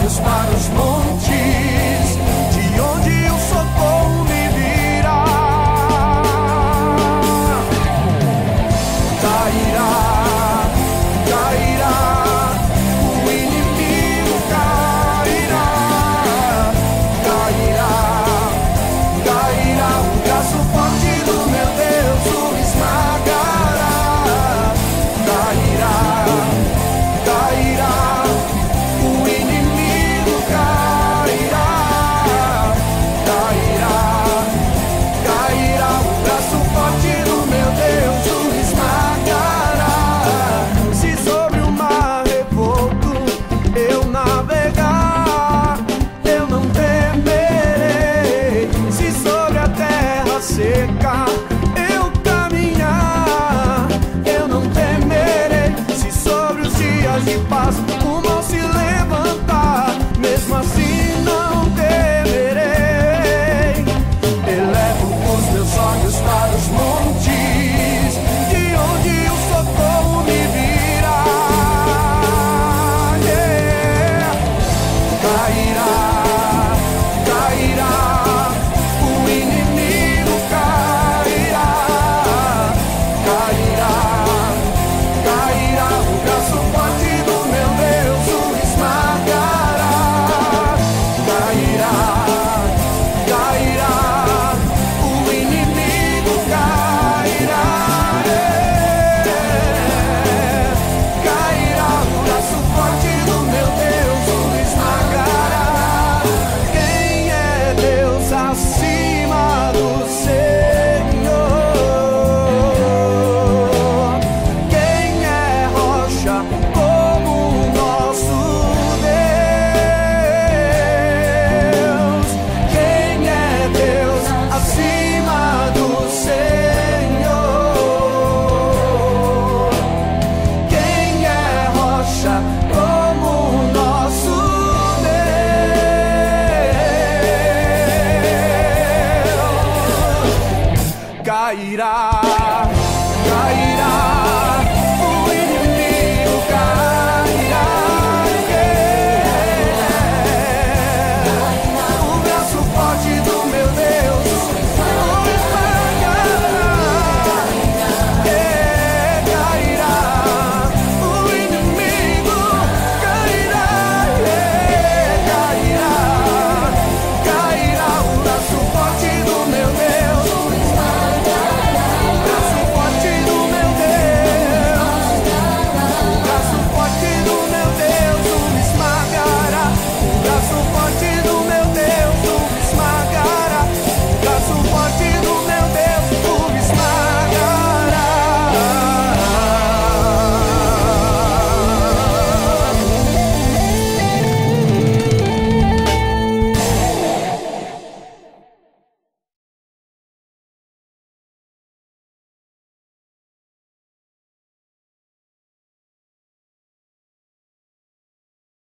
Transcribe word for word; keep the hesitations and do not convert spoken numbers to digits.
olhos para os montes, de onde o socorro me virá. Cairá, cairá, o inimigo cairá. Cairá, cairá, o braço forte do meu Deus o esmagará. Cairá, cairá, o inimigo cairá. Cairá, cairá, o braço forte do meu Deus o esmagará. Se sobre o mar revolto eu navegar, eu não temerei. Se sobre a terra seca eu caminhar, eu não temerei. Se sobre os dias de paz o mal se levantar, mesmo assim não temerei. Elevo os meus olhos para os montes, de onde o socorro me virá. Yeah. Cairá,